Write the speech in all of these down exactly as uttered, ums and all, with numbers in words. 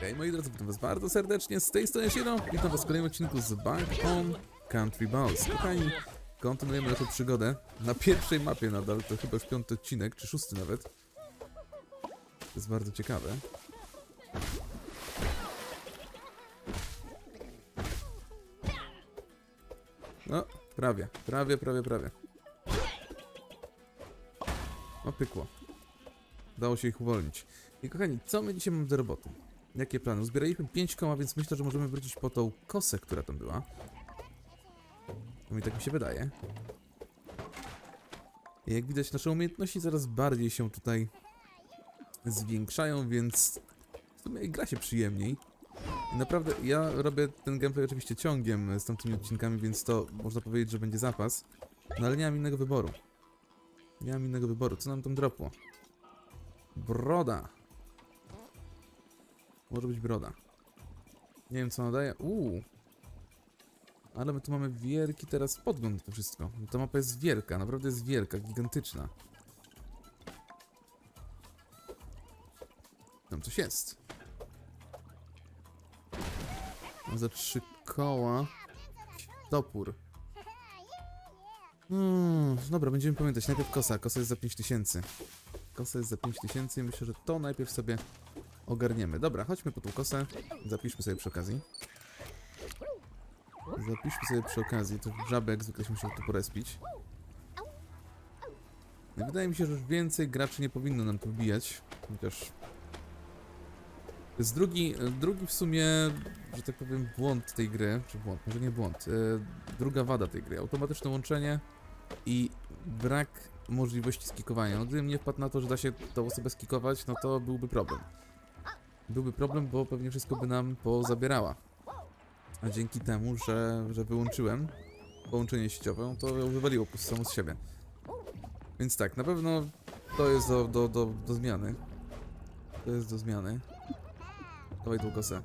Hej moi drodzy, witam was bardzo serdecznie, z tej strony Shiro. Witam was w kolejnym odcinku z Bank on Country Balls. Kochani, kontynuujemy naszą przygodę na pierwszej mapie nadal, to chyba już piąty odcinek, czy szósty nawet. To jest bardzo ciekawe. No, prawie, prawie, prawie, prawie. O, pykło. Udało się ich uwolnić. I kochani, co my dzisiaj mamy do roboty? Jakie plany? Zbieraliśmy pięć koła, więc myślę, że możemy wrócić po tą kosę, która tam była. To mi tak mi się wydaje. I jak widać, nasze umiejętności coraz bardziej się tutaj zwiększają, więc w sumie gra się przyjemniej. I naprawdę, ja robię ten gameplay oczywiście ciągiem z tamtymi odcinkami, więc to można powiedzieć, że będzie zapas. No ale nie mam innego wyboru. Nie mam innego wyboru. Co nam tam dropło? Broda. Może być broda. Nie wiem, co ona daje. Uuu. Ale my tu mamy wielki teraz podgląd na to wszystko. Ta mapa jest wielka, naprawdę jest wielka, gigantyczna. Tam coś jest. Mam za trzy koła. Topór. Hmm, dobra, będziemy pamiętać. Najpierw kosa. Kosa jest za pięć tysięcy. Kosa jest za pięć tysięcy i myślę, że to najpierw sobie ogarniemy. Dobra, chodźmy po tą kosę. Zapiszmy sobie przy okazji. Zapiszmy sobie przy okazji. To żaby jak zwykle się muszą tu porespić. I wydaje mi się, że już więcej graczy nie powinno nam tu wbijać. Chociaż... To jest drugi, drugi w sumie, że tak powiem, błąd tej gry. Czy błąd? Może nie błąd. Yy, druga wada tej gry. Automatyczne łączenie i brak możliwości skikowania. No gdybym nie wpadł na to, że da się tą osobę skikować, no to byłby problem. Byłby problem, bo pewnie wszystko by nam pozabierała. A dzięki temu, że, że wyłączyłem połączenie sieciowe, to ją wywaliło po prostu samo z siebie. Więc tak, na pewno to jest do, do, do, do zmiany. To jest do zmiany. Dawaj tą kosę.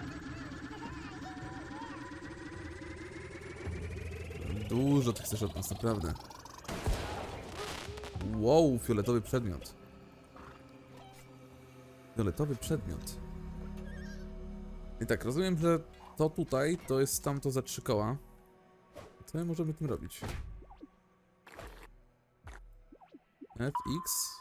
Dużo ty chcesz od nas, naprawdę. Wow, fioletowy przedmiot. Fioletowy przedmiot. I tak, rozumiem, że to tutaj, to jest tamto za trzy koła. Co my możemy tym robić? F X.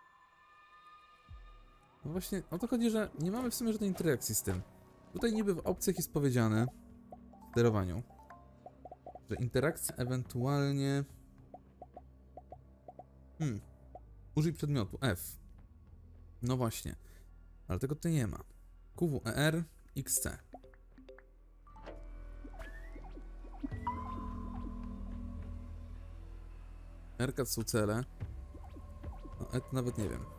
No właśnie, o to chodzi, że nie mamy w sumie żadnej interakcji z tym. Tutaj niby w opcjach jest powiedziane w sterowaniu, że interakcja ewentualnie... Hmm. Użyj przedmiotu. F. No właśnie. Ale tego tutaj nie ma. Q W E R X C. R K są cele. No, E to nawet nie wiem.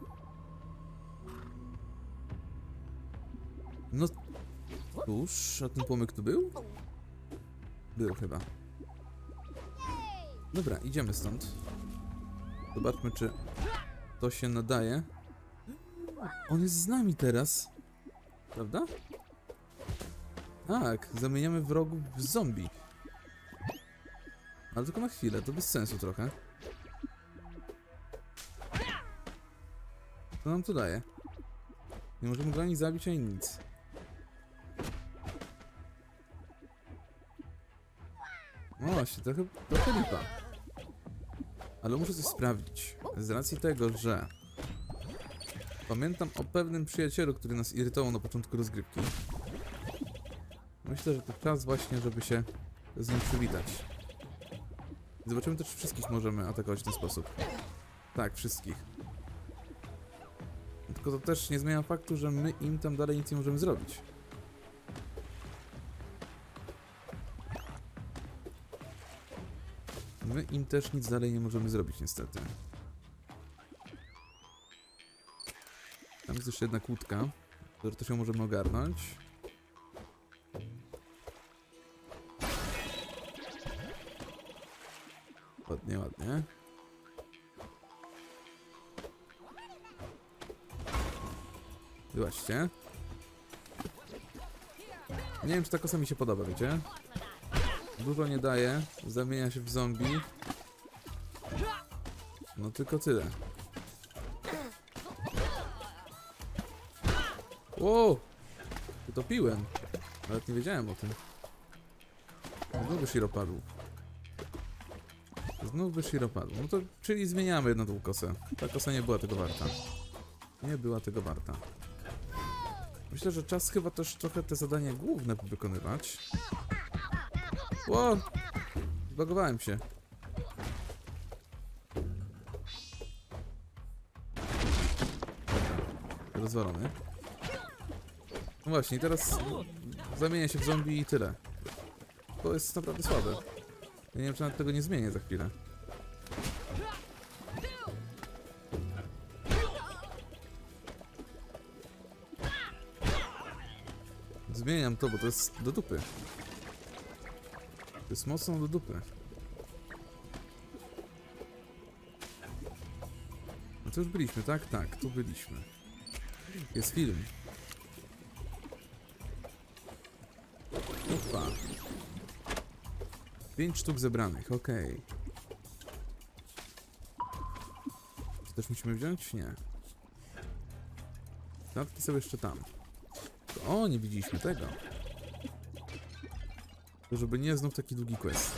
No cóż, a ten płomyk tu był? Był chyba. Dobra, idziemy stąd. Zobaczmy, czy to się nadaje. On jest z nami teraz. Prawda? Tak, zamieniamy wrogów w zombie. Ale tylko na chwilę, to bez sensu trochę. Co nam to daje? Nie możemy go ani zabić, ani nic. No właśnie, trochę, trochę lipa. Ale muszę coś sprawdzić. Z racji tego, że pamiętam o pewnym przyjacielu, który nas irytował na początku rozgrywki. Myślę, że to czas właśnie, żeby się z nim przywitać. Zobaczymy też, czy wszystkich możemy atakować w ten sposób. Tak, wszystkich. Tylko to też nie zmienia faktu, że my im tam dalej nic nie możemy zrobić. My im też nic dalej nie możemy zrobić, niestety. Tam jest jeszcze jedna kłódka, którą też ją możemy ogarnąć. Ładnie, ładnie. Wyłaźcie. Nie wiem, czy ta kosa mi się podoba, wiecie? Dużo nie daje, zamienia się w zombie. No tylko tyle. Wow! Utopiłem. Nawet nie wiedziałem o tym. Znów by Shiro padł. Znów by Shiro padł. No to, czyli zmieniamy jedną tą kosę. Ta kosa nie była tego warta. Nie była tego warta. Myślę, że czas chyba też trochę te zadania główne wykonywać. Ło! Zbagowałem się. Rozwalony. No właśnie, teraz zamienia się w zombie i tyle. To jest naprawdę słabe. Ja nie wiem, czy nawet tego nie zmienię za chwilę. Zmieniam to, bo to jest do dupy. To jest mocno do dupy. No to już byliśmy, tak? Tak, tu byliśmy. Jest film. Opa. Pięć sztuk zebranych, okej. Okay. Czy też musimy wziąć? Nie. Klatki są jeszcze tam. O, nie widzieliśmy tego. To żeby nie znów taki długi quest.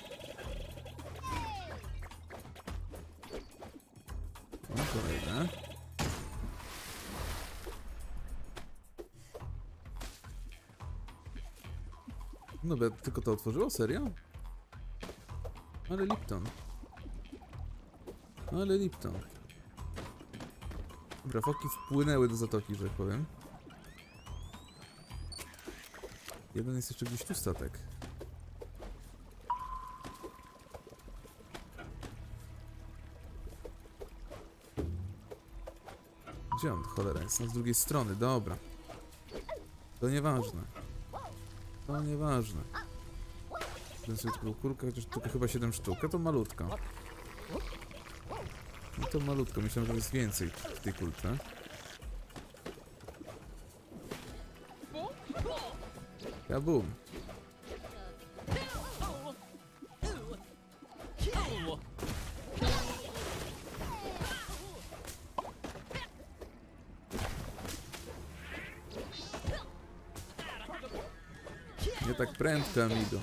No kolejne. No bo tylko to otworzyło? Serio? Ale Lipton. Ale Lipton. Dobra, foki wpłynęły do zatoki, że tak powiem. Jeden jest jeszcze gdzieś tu statek. Gdzie on, cholera, jest z drugiej strony, dobra. To nieważne. To nieważne. Ten sobie tylko kurka, chociaż tylko chyba siedem sztuk, a to malutko. No to malutko, myślałem, że jest więcej w tej kulce. Kabum! Nie tak prędko, amigo.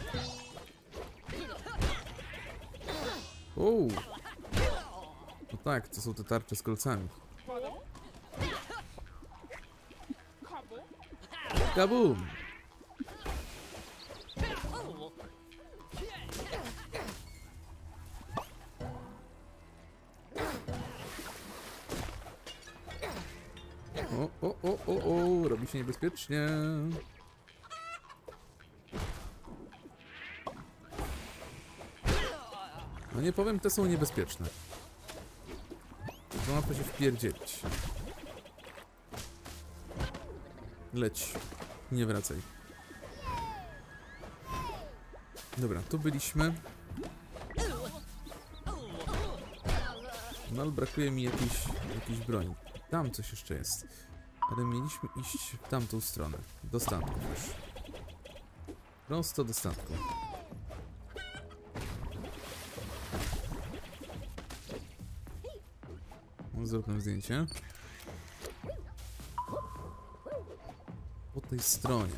Uuu. No tak, to są te tarcze z kolcami. Kabum! O, o, o, o, o, robi się niebezpiecznie. No nie powiem, te są niebezpieczne. To łatwo się wpierdzielić. Leć. Nie wracaj. Dobra, tu byliśmy. No ale brakuje mi jakiejś, jakiejś broni. Tam coś jeszcze jest. Ale mieliśmy iść w tamtą stronę. Do statku już. Prosto do statku. Zróbmy zdjęcie. Po tej stronie.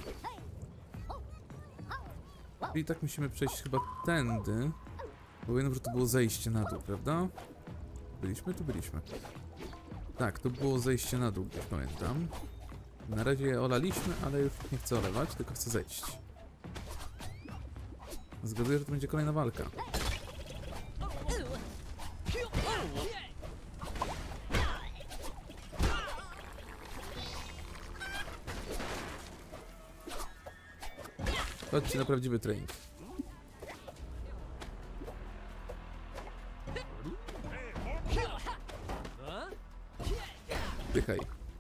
I tak musimy przejść chyba tędy. Bo wiem, że to było zejście na dół, prawda? Byliśmy? Tu byliśmy. Tak, to było zejście na dół, już pamiętam. Na razie je olaliśmy, ale już nie chcę olewać, tylko chcę zejść. Zgaduję, że to będzie kolejna walka. Chodźcie na prawdziwy trening. Pychaj.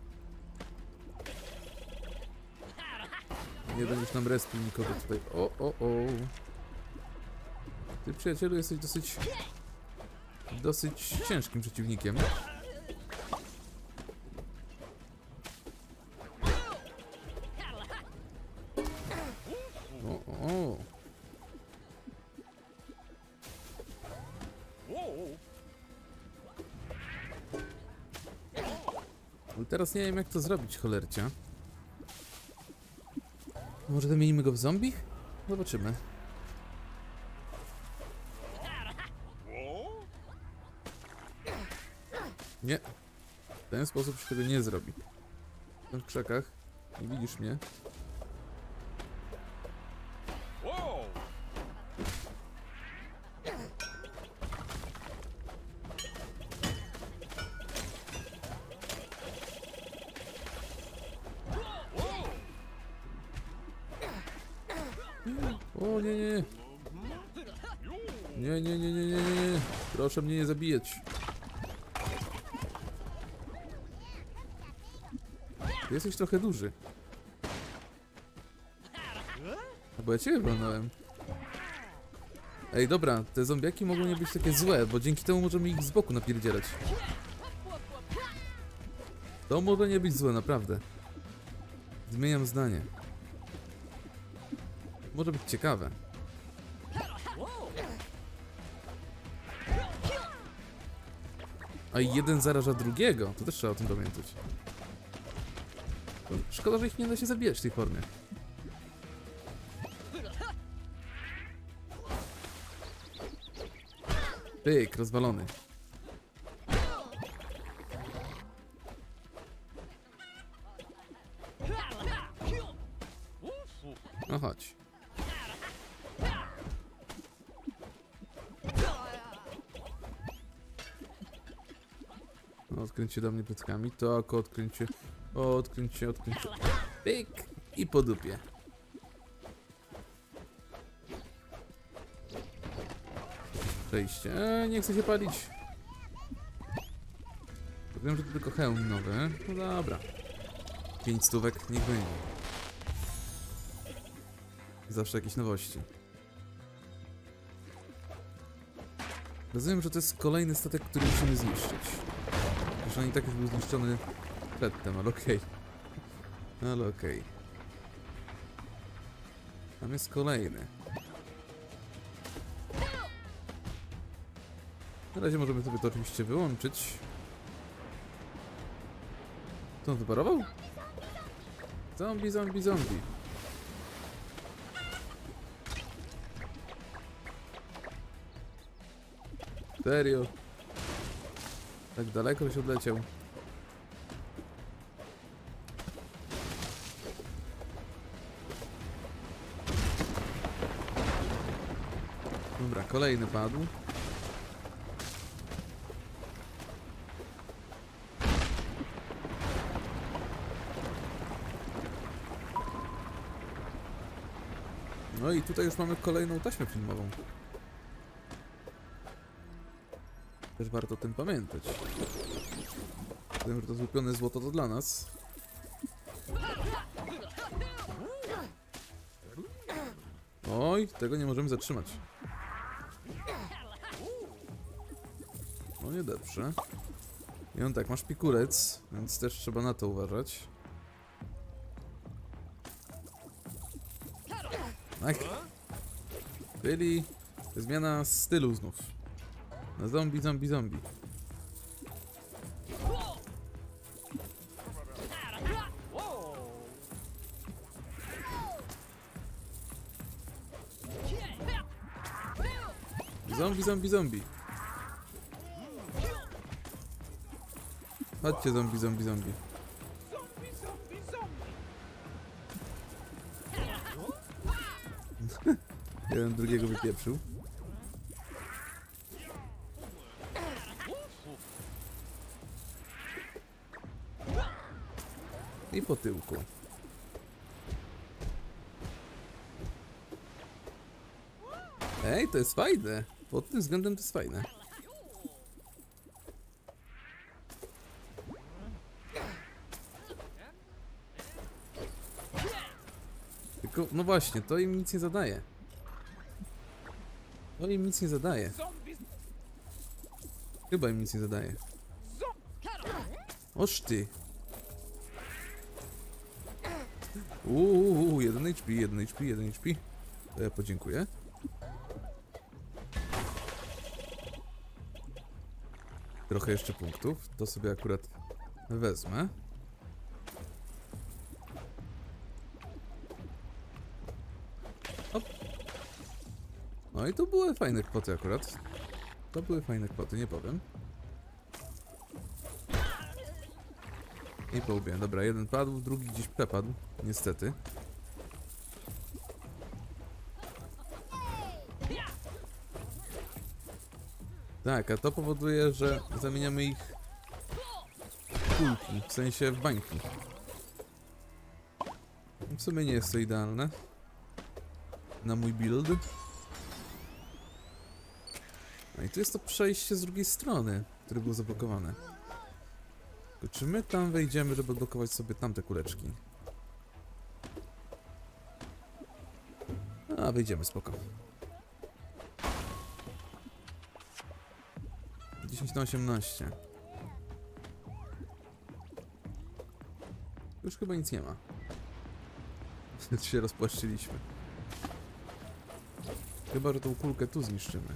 Nie będziesz nam respił nikogo tutaj. O, o, o. Ty, przyjacielu, jesteś dosyć... dosyć ciężkim przeciwnikiem. O, o, o. Ale teraz nie wiem, jak to zrobić, cholercia. Może zamienimy go w zombie? Zobaczymy. Nie. W ten sposób się tego nie zrobi. Jestem w krzakach. Nie widzisz mnie. O nie, nie. Nie, nie, nie, nie, nie, nie. Proszę mnie nie zabijać. Ty jesteś trochę duży. A bo ja ciebie walnąłem. Ej, dobra, te zombiaki mogą nie być takie złe, bo dzięki temu możemy ich z boku napierdzielać. To może nie być złe, naprawdę. Zmieniam zdanie. Może być ciekawe. A jeden zaraża drugiego. To też trzeba o tym pamiętać. Szkoda, że ich nie da się zabijać w tej formie. Pyk, rozwalony. No chodź. No, odkręć się do mnie pleckami. Tak, odkręć się. Odkręć się, odkręć się. Pyk! I po dupie. Przejście. Eee, nie chcę się palić. Wiem, że to tylko hełm nowy. No dobra. Pięć stówek, niech będzie. Zawsze jakieś nowości. Rozumiem, że to jest kolejny statek, który musimy zniszczyć. Zresztą on i tak już był zniszczony przedtem, ale okej. Okay. Ale okej. Okay. Tam jest kolejny. Na razie możemy sobie to oczywiście wyłączyć. Co on wyparował? Zombie, zombie, zombie. Serio? Tak daleko się odleciał. Dobra, kolejny padł. No i tutaj już mamy kolejną taśmę filmową. Też warto o tym pamiętać. Wiem, że to złupione złoto to dla nas. Oj, tego nie możemy zatrzymać. No niedobrze. I on tak, masz pikulec, więc też trzeba na to uważać. Tak. Byli zmiana stylu znów. Na zombie, zombie, zombie. Zombie, zombie, zombie. Chodźcie, zombie, zombie, zombie. Jeden drugiego wypieprzył. I po tyłku. Ej, to jest fajne. Pod tym względem to jest fajne. Tylko, no właśnie, to im nic nie zadaje. To im nic nie zadaje. Chyba im nic nie zadaje. Oż ty. Uuu, jeden H P, jeden H P, jeden H P. To ja podziękuję. Trochę jeszcze punktów. To sobie akurat wezmę. No i to były fajne kwoty akurat. To były fajne kwoty, nie powiem. I po łbie. Dobra, jeden padł, drugi gdzieś przepadł. Niestety. Tak, a to powoduje, że zamieniamy ich w kulki, w sensie w bańki. W sumie nie jest to idealne na mój build. No i tu jest to przejście z drugiej strony, które było zablokowane. Tylko czy my tam wejdziemy, żeby odblokować sobie tamte kuleczki? A, wejdziemy, spoko. dziesięć na osiemnaście. Już chyba nic nie ma. się rozpłaszczyliśmy. Chyba, że tą kulkę tu zniszczymy.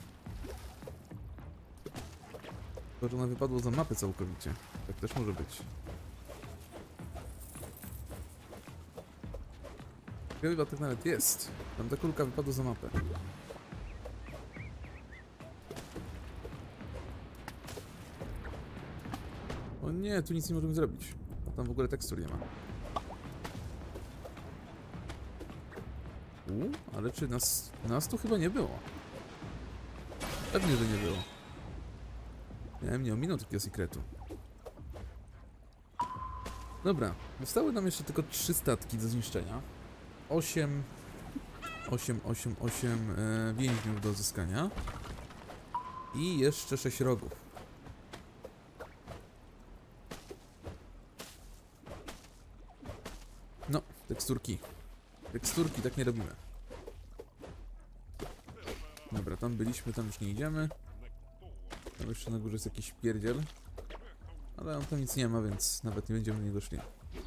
Chyba, że ona wypadła za mapę całkowicie. Tak też może być. Chyba tak nawet jest. Tam ta kulka wypadła za mapę. O nie, tu nic nie możemy zrobić. Tam w ogóle tekstur nie ma. U, ale czy nas... Nas tu chyba nie było. Pewnie, że nie było. Miałem nie ominął takiego sekretu. Dobra, zostały nam jeszcze tylko trzy statki do zniszczenia. osiem... osiem, osiem, osiem e, więźniów do uzyskania. I jeszcze sześć rogów. No, teksturki. Teksturki, tak nie robimy. Dobra, tam byliśmy, tam już nie idziemy. Tam jeszcze na górze jest jakiś pierdziel. Ale on tam nic nie ma, więc nawet nie będziemy do niego szli.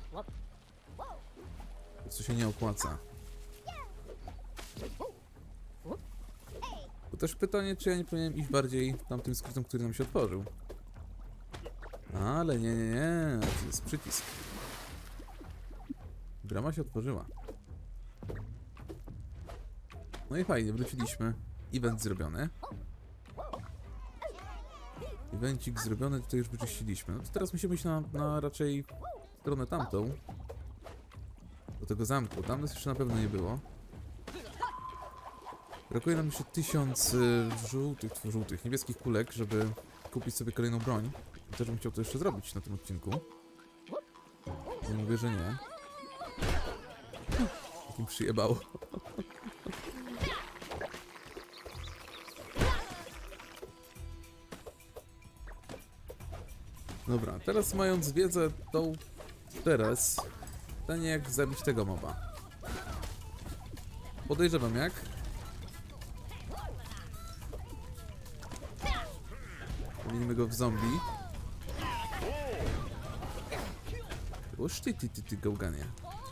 Co się nie opłaca. To też pytanie, czy ja nie powinienem iść bardziej tamtym skrótem, który nam się otworzył. Ale nie, nie, nie. To jest przycisk. Brama się otworzyła. No i fajnie, wróciliśmy. Event zrobiony. Evencik zrobiony, tutaj już wyczyściliśmy. No to teraz musimy iść na, na raczej stronę tamtą. Do tego zamku. Tam nas jeszcze na pewno nie było. Brakuje nam jeszcze tysiąc y, żółtych, żółtych, niebieskich kulek, żeby kupić sobie kolejną broń. I też bym chciał to jeszcze zrobić na tym odcinku. Nie mówię, że nie. Takim przyjebało. Dobra, teraz mając wiedzę tą teraz, pytanie jak zabić tego moba. Podejrzewam jak. Zamienimy go w zombie. Oż ty, ty, ty, ty, gałganie.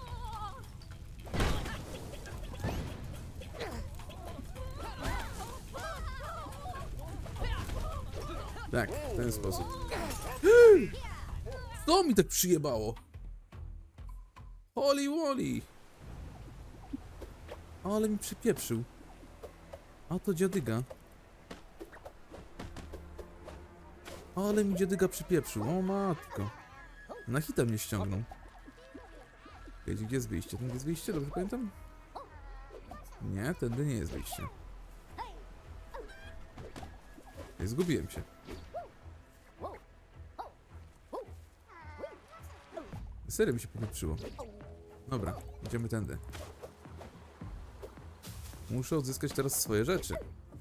Tak, w ten sposób. Co mi tak przyjebało? Holy Wally! Ale mi przypieprzył. A to dziadyga. Ale mi dziadyga przypieprzył. O matko. Na hita mnie ściągnął. Gdzie jest wyjście? Tędy jest wyjście? Dobrze pamiętam? Nie, tędy nie jest wyjście. Zgubiłem się. Serio mi się popieprzyło. Dobra, idziemy tędy. Muszę odzyskać teraz swoje rzeczy.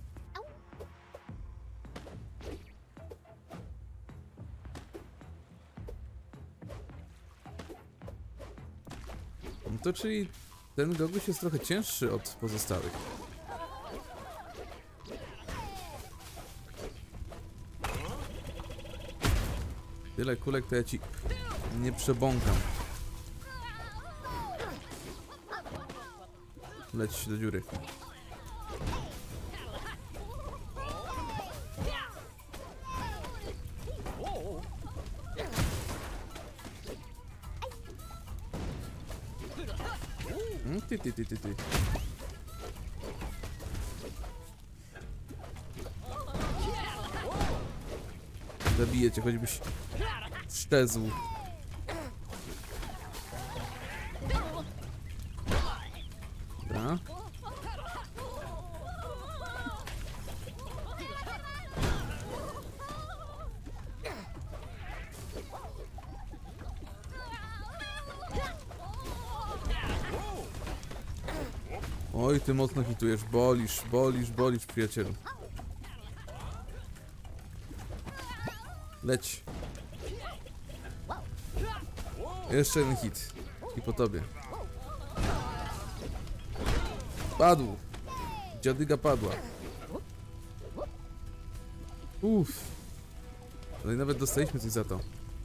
No to czyli ten goguś jest trochę cięższy od pozostałych. Tyle kulek to ja ci nie przebąkam. Leć do dziury. Ty, ty, ty, ty, ty. Zabiję cię, choćbyś szczezł. Dobra. Oj, ty mocno hitujesz, bolisz, bolisz, bolisz, przyjacielu. Leć. Jeszcze jeden hit. I po tobie. Padł. Dziadyga padła. Uff. Ale nawet dostaliśmy coś za to.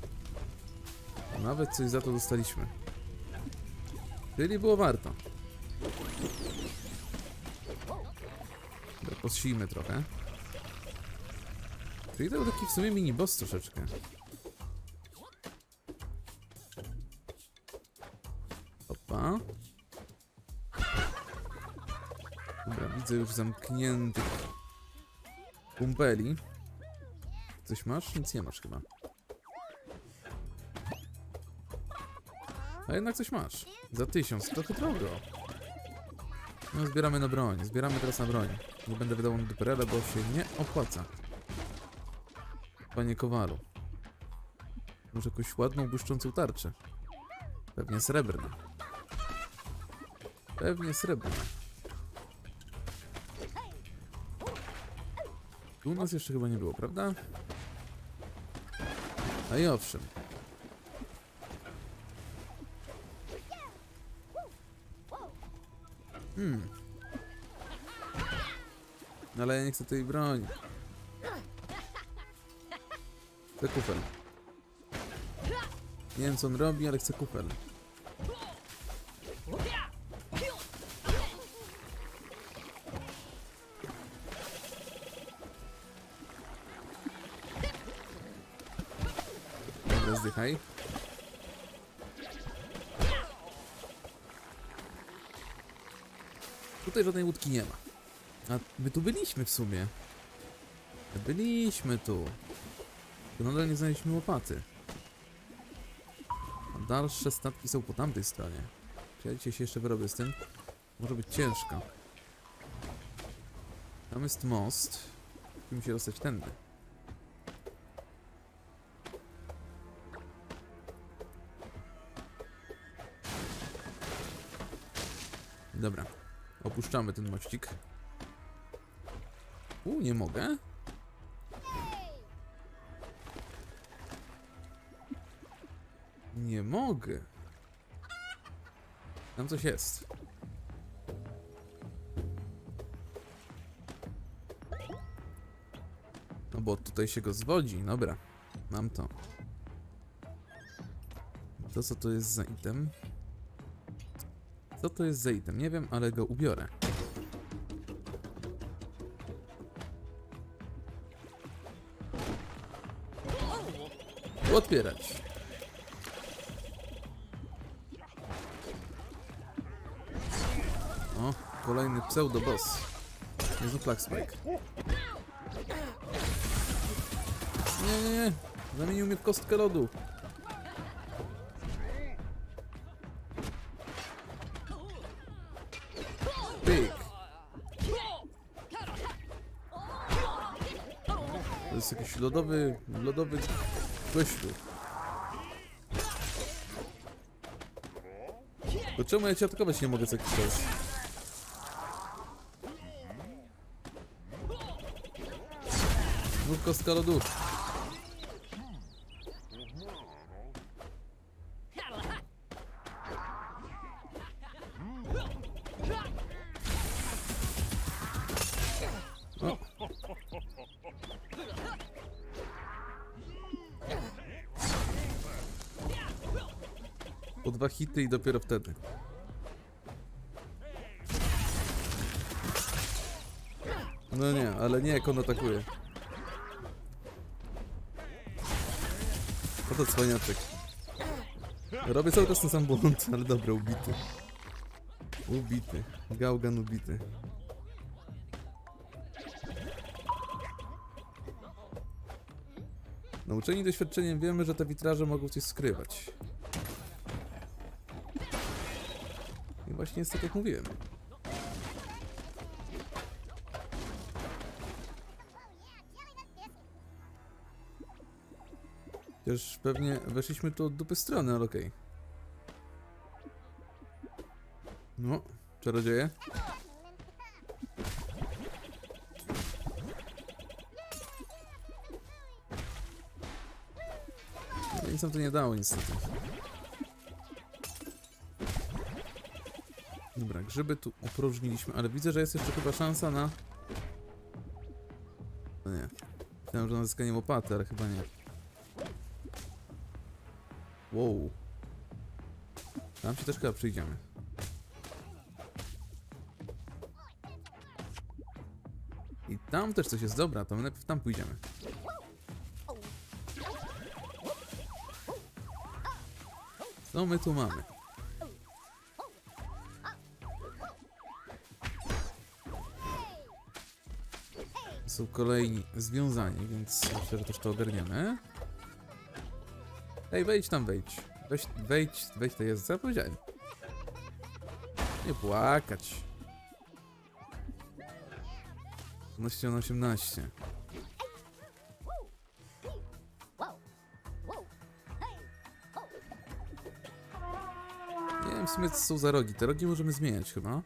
Nawet coś za to dostaliśmy. Czyli było warto. Dobra, posijmy trochę. Czyli to był taki w sumie mini boss troszeczkę. Opa. Dobra, widzę już zamkniętych kumpeli. Coś masz? Nic nie masz chyba. A jednak coś masz. Za tysiąc, trochę drogo. No zbieramy na broń, zbieramy teraz na broń. Nie będę wydawał na duperele, bo się nie opłaca. Panie Kowalu. Może jakąś ładną, błyszczącą tarczę. Pewnie srebrna. Pewnie srebrna. Tu u nas jeszcze chyba nie było, prawda? A i owszem. Hmm. No ale ja nie chcę tej broni. Chcę kufel. Nie wiem co on robi, ale chcę kufel. Dobra, zdychaj. Tutaj żadnej łódki nie ma. A my tu byliśmy w sumie. Byliśmy tu. To nadal nie znaleźliśmy łopaty. A dalsze statki są po tamtej stronie. Czy ja dzisiaj się jeszcze wyrobię z tym? Może być ciężko. Tam jest most. Musimy się dostać tędy. Dobra. Opuszczamy ten mościk. U, nie mogę? Nie mogę. Tam coś jest. No bo tutaj się go zwodzi. Dobra. Mam to. To co to jest za item? Co to jest za item? Nie wiem, ale go ubiorę. Otwierać. O, kolejny pseudo-boss. Jezu, Flaxbike. Nie, nie, nie. Zamienił mnie w kostkę lodu. Pyk. To jest jakiś lodowy, lodowy gościu. To czemu ja cię atakować nie mogę co jakiś czas? Znów kostka lodu. O. Po dwa hity i dopiero wtedy. No nie, ale nie jak on atakuje. Oto cwaniaczek. Robię cały czas ten sam błąd, ale dobra, ubity. Ubity. Gaugan ubity. Nauczeni doświadczeniem wiemy, że te witraże mogą coś skrywać. I właśnie jest tak, jak mówiłem. Chociaż pewnie weszliśmy tu od dupy strony, ale okej. No, czarodzieje. No, nic nam to nie dało niestety. Dobra, grzyby tu opróżniliśmy, ale widzę, że jest jeszcze chyba szansa na... No nie. Myślałem, że na zyskanie łopaty, ale chyba nie. Wow. Tam się też chyba przyjdziemy. I tam też coś jest. Dobra, to my najpierw tam pójdziemy. Co my tu mamy? Są kolejni związani, więc myślę, że też to ogarniemy. Ej, wejdź tam, wejdź. Weź, wejdź, wejdź, to jest, co ja powiedziałem. Nie płakać. osiemnaście na osiemnaście. Nie wiem w sumie co są za rogi. Te rogi możemy zmieniać chyba.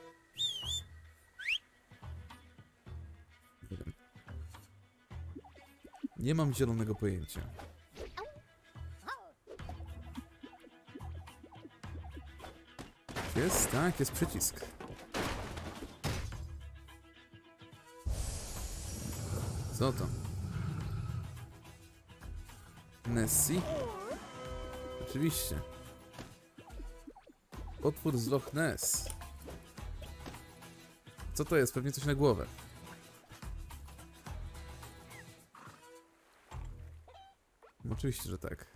Nie wiem. Nie mam zielonego pojęcia. Jest, tak, jest przycisk. Co to? Nessie? Oczywiście. Potwór z Loch Ness. Co to jest? Pewnie coś na głowę. Oczywiście, że tak.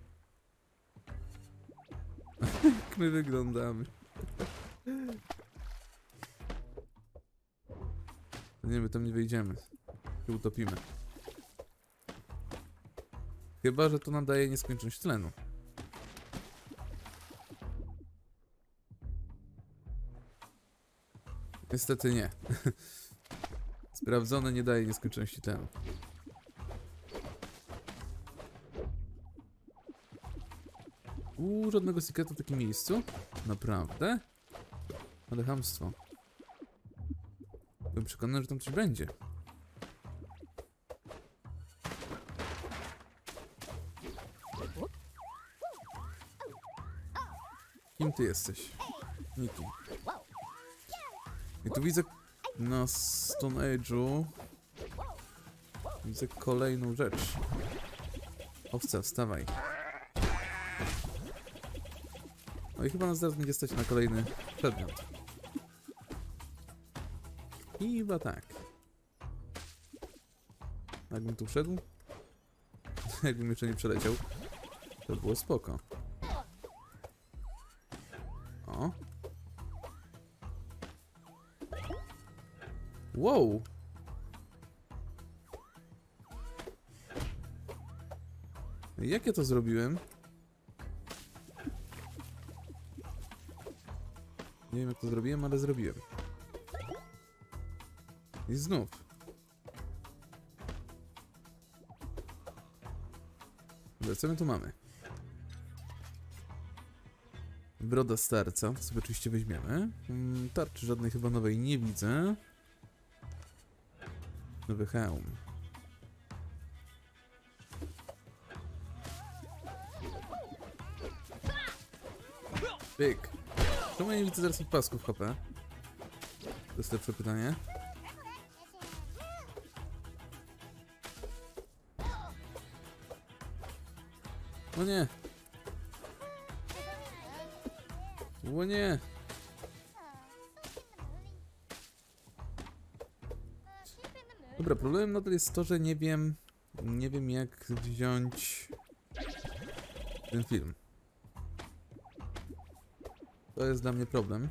Jak my wyglądamy. Nie, my tam nie wyjdziemy. Się utopimy. Chyba, że to nam daje nieskończoność tlenu. Niestety nie. Sprawdzone nie daje nieskończoności tlenu. Uuu, żadnego sekretu w takim miejscu? Naprawdę? Ale chamstwo. Byłem przekonany, że tam coś będzie. Kim ty jesteś? Nikim. I tu widzę na Stone Age'u widzę kolejną rzecz. Owca, wstawaj. No i chyba nas zaraz będzie stać na kolejny przedmiot. I chyba tak. Jakbym tu wszedł? Jakbym jeszcze nie przeleciał, to było spoko. O. Wow. Jak ja to zrobiłem? Nie wiem jak to zrobiłem, ale zrobiłem. I znów. Dobra, co my tu mamy? Broda starca, to sobie oczywiście weźmiemy. Tarczy żadnej chyba nowej nie widzę. Nowy hełm. Pyk. Czemu ja nie widzę zaraz pasków H P? To jest lepsze pytanie. O nie! O nie! Dobra, problemem nadal jest to, że nie wiem... Nie wiem jak wziąć... ten film. To jest dla mnie problem.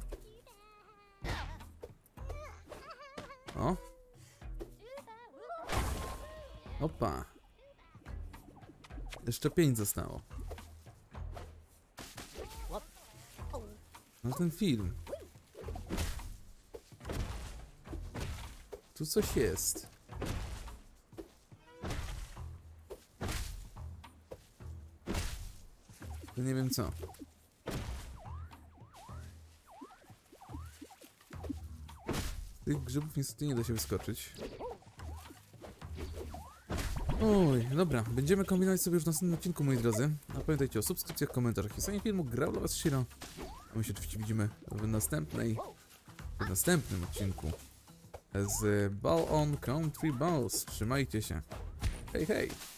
O! Opa! Jeszcze pięć zostało. No ten film. Tu coś jest. To nie wiem co. Z tych grzybów niestety nie da się wyskoczyć. Oj, dobra, będziemy kombinować sobie już w następnym odcinku, moi drodzy. A pamiętajcie o subskrypcjach, komentarzach i pisaniu filmu. Grał dla was Shiro. A my się oczywiście widzimy w następnej, w następnym odcinku z Ball on Country Balls. Trzymajcie się. Hej, hej!